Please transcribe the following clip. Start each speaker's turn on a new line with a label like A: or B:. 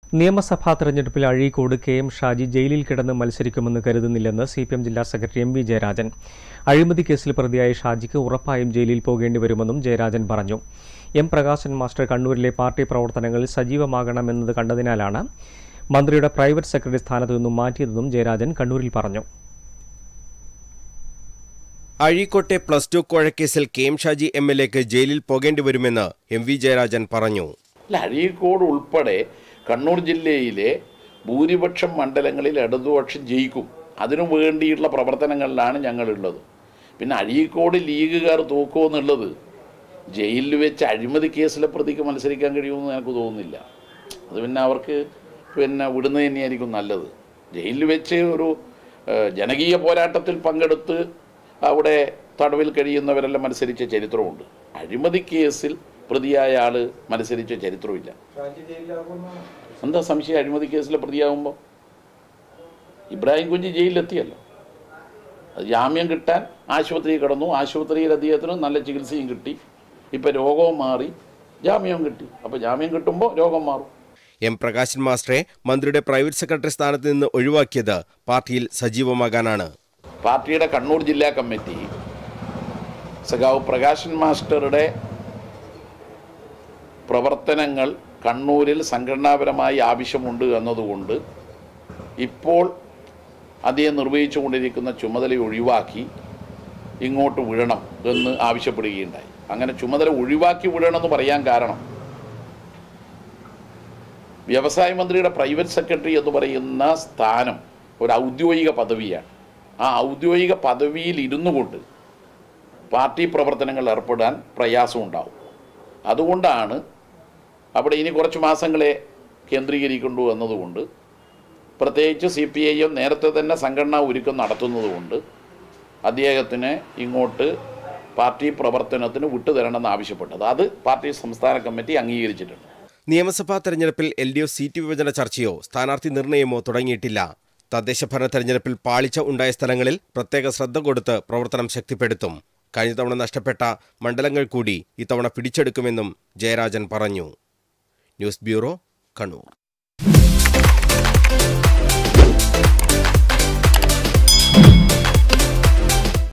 A: നിയമസഭാ തെരഞ്ഞെടുപ്പിൽ അഴീക്കോട് കെ.എം. ഷാജി ജയിലിൽ കിടന്ന് മത്സരിക്കുമെന്ന് കരുതുന്നില്ലെന്ന് സി.പി.എം ജില്ലാ സെക്രട്ടറി എം.വി. ജയരാജൻ. അഴിമതി കേസിൽ പ്രതിയായ ഷാജിക്ക് ഉറപ്പായും ജയിലിൽ പോകേണ്ടി വരുമെന്നും ജയരാജൻ പറഞ്ഞു. എം. പ്രകാശൻ മാസ്റ്റർ കണ്ണൂരിലെ പാർട്ടി പ്രവർത്തനങ്ങളിൽ സജീവമാകണമെന്നത് കണ്ടതിനാലാണ് മന്ത്രിയുടെ പ്രൈവറ്റ് സെക്രട്ടറി സ്ഥാനത്തു നിന്നും മാറ്റിയതെന്നും ജയരാജൻ കണ്ണൂരിൽ പറഞ്ഞു.
B: അഴീക്കോട്ടെ +2 കോഴക്കേസിൽ കെ.എം. ഷാജി എം.എൽ.എക്ക് ജയിലിൽ പോകേണ്ടി വരുമെന്ന് എം.വി. ജയരാജൻ പറഞ്ഞു.
C: അഴീക്കോട് ഉൾപ്പെടെ കണ്ണൂർ ജില്ലയിലെ ഭൂരിപക്ഷം മണ്ഡലങ്ങളിൽ ഇടതുപക്ഷം ജയിക്കും. അതിനു വേണ്ടിയിട്ടുള്ള പ്രവർത്തനങ്ങളിലാണ് ഞങ്ങളുള്ളത്. പിന്നെ അഴീക്കോട് ലീഗുകാർ തോക്കുമെന്നുള്ളത് ജയിലിൽ വെച്ച് അഴിമതി കേസിലെ പ്രതിക്ക് മത്സരിക്കാൻ കഴിയുമെന്ന് എനിക്ക് തോന്നുന്നില്ല. അത് പിന്നെ അവർക്ക് വിടുന്നത് തന്നെയായിരിക്കും നല്ലത്. ജയിലിൽ വെച്ച് ഒരു ജനകീയ പോരാട്ടത്തിൽ പങ്കെടുത്ത് അവിടെ തടവിൽ കഴിയുന്നവരെല്ലാം മത്സരിച്ച ചരിത്രമുണ്ട്. അഴിമതി കേസിൽ പ്രതിയായ ആൾ മത്സരിച്ച ചരിത്രമില്ല. എന്താ സംശയം? അഴിമതി കേസിൽ പ്രതിയാകുമ്പോൾ ഇബ്രാഹിം കുഞ്ഞ് ജയിലിലെത്തിയല്ലോ. അത് ജാമ്യം കിട്ടാൻ ആശുപത്രിയിൽ കിടന്നു. ആശുപത്രിയിൽ അദ്ദേഹത്തിന് നല്ല ചികിത്സയും കിട്ടി. ഇപ്പം രോഗവും മാറി, ജാമ്യവും കിട്ടി. അപ്പോൾ ജാമ്യം കിട്ടുമ്പോൾ രോഗം മാറും.
B: എം. പ്രകാശൻ മാസ്റ്ററെ മന്ത്രിയുടെ പ്രൈവറ്റ് സെക്രട്ടറി സ്ഥാനത്ത് നിന്ന് ഒഴിവാക്കിയത് പാർട്ടിയിൽ സജീവമാകാനാണ്.
C: പാർട്ടിയുടെ കണ്ണൂർ ജില്ലാ കമ്മിറ്റി സഖാവ് പ്രകാശൻ മാസ്റ്ററുടെ പ്രവർത്തനങ്ങൾ കണ്ണൂരിൽ സംഘടനാപരമായി ആവശ്യമുണ്ട് എന്നതുകൊണ്ട് ഇപ്പോൾ അദ്ദേഹം നിർവഹിച്ചു കൊണ്ടിരിക്കുന്ന ചുമതല ഒഴിവാക്കി ഇങ്ങോട്ട് വിടണം എന്ന് ആവശ്യപ്പെടുകയുണ്ടായി. അങ്ങനെ ചുമതല ഒഴിവാക്കി വിടണമെന്ന് പറയാൻ കാരണം വ്യവസായ മന്ത്രിയുടെ പ്രൈവറ്റ് സെക്രട്ടറി എന്ന് പറയുന്ന സ്ഥാനം ഒരു ഔദ്യോഗിക പദവിയാണ്. ആ ഔദ്യോഗിക പദവിയിൽ ഇരുന്നു കൊണ്ട് പാർട്ടി പ്രവർത്തനങ്ങൾ ഏർപ്പെടാൻ പ്രയാസമുണ്ടാവും. അതുകൊണ്ടാണ് അവിടെ ഇനി കുറച്ച് മാസങ്ങളെ കേന്ദ്രീകരിക്കേണ്ടു എന്നതുകൊണ്ട്, പ്രത്യേകിച്ച് CPIM നേരത്തെ തന്നെ സംഘടനാ ഒരുക്കം നടത്തുന്നതുകൊണ്ട് അദ്ദേഹത്തിന് ഇങ്ങോട്ട് പാർട്ടി പ്രവർത്തനത്തിന് വിട്ടുതരണമെന്ന് ആവശ്യപ്പെട്ടത്. അത് പാർട്ടി സംസ്ഥാന കമ്മിറ്റി അംഗീകരിച്ചിട്ടുണ്ട്.
B: നിയമസഭാ തെരഞ്ഞെടുപ്പിൽ LDF സീറ്റ് വിഭജന ചർച്ചയോ സ്ഥാനാർത്ഥി നിർണയമോ തുടങ്ങിയിട്ടില്ല. തദ്ദേശ ഭരണ തെരഞ്ഞെടുപ്പിൽ പാളിച്ച ഉണ്ടായ സ്ഥലങ്ങളിൽ പ്രത്യേക ശ്രദ്ധ കൊടുത്ത് പ്രവർത്തനം ശക്തിപ്പെടുത്തും. കഴിഞ്ഞ തവണ നഷ്ടപ്പെട്ട മണ്ഡലങ്ങൾ കൂടി ഇത്തവണ പിടിച്ചെടുക്കുമെന്നും ജയരാജൻ പറഞ്ഞു. News bureau, Kannur.